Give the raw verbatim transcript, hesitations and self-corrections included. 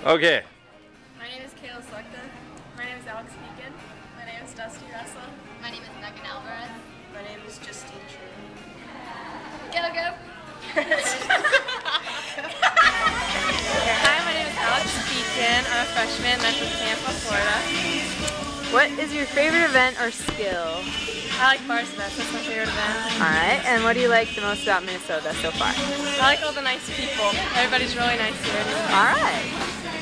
Okay. My name is Kayla Selecta. My name is Alex Beacon. My name is Dusty Russell. My name is Megan Alvarez. My name is Justine Sherman. Go, go! Hi, my name is Alex Beacon. I'm a freshman and I'm from Tampa, Florida. What is your favorite event or skill? I like bar semester. That's my favorite event. Alright, and what do you like the most about Minnesota so far? I like all the nice people. Everybody's really nice here. Alright.